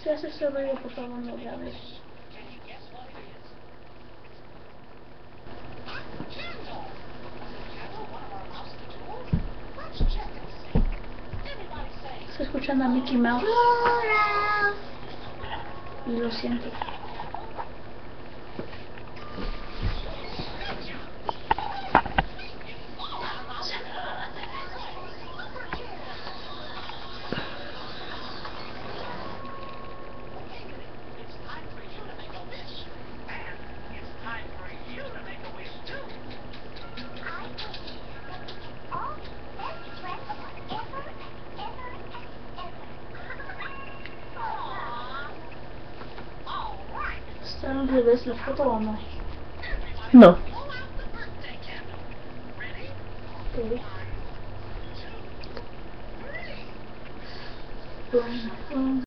Si haces ese ruido, por favor, no grabes. Estoy escuchando a Mickey Mouse. Y lo siento. ¿Está al revés la foto o no? No. Ok. Bueno.